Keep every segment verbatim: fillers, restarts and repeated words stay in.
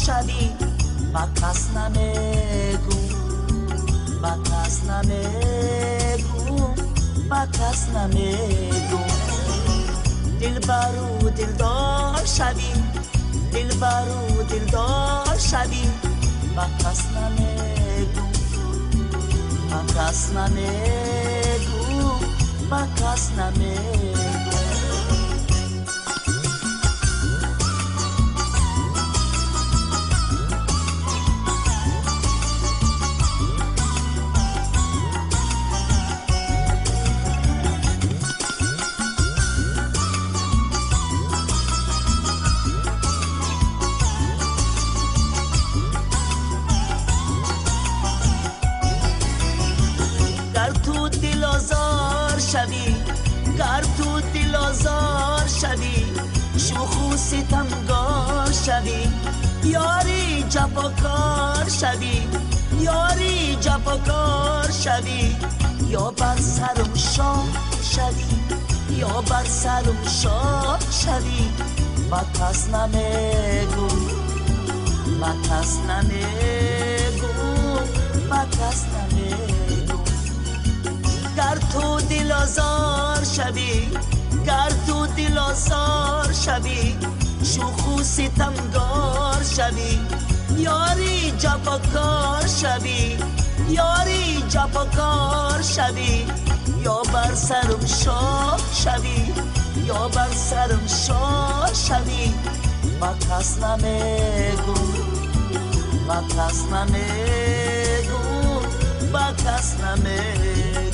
شوی و کس نمیگو و کس نمیگو و کس نمیگو دلبرو دلدار شوی دلبرو دلدار شوی و کس نمیگو و کس نمیگو و کس نمیگو گر تو دل آزار شوی شوخ و ستمگار شوی یاری جفاکار شوی یاری جفاکار شوی یا بر سرم شاه شوی یا بر سرم شاه شوی و کس نمیگو و کس نمیگو و کس نمیگو گر تو دل آزار شوی گر تو دل آزار شوی شوخ و ستمگار شوی یاری جفاکار شوی یاری جفاکار شوی یا بر سرم شاه شوی یا بر سرم شاه شوی و کس نمیگو و کس نمیگو و کس نمیگو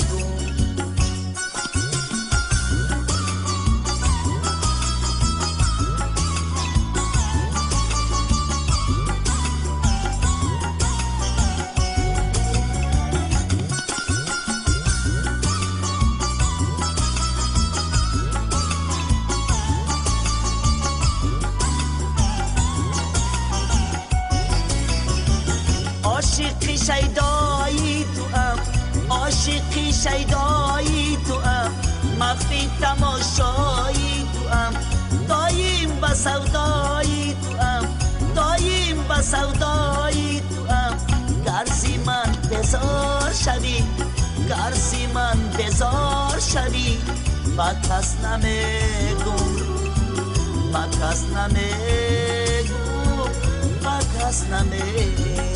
عاشقی شیدایی تو ام عاشقی شیدایی تو ام مخفی تماشایی تو ام دایم با سودایی تو ام دایم با سودایی تو ام گرزی من بزار شوی گرزی من بزار شوی و کس نمیگو و کس نمیگو و کس نمیگو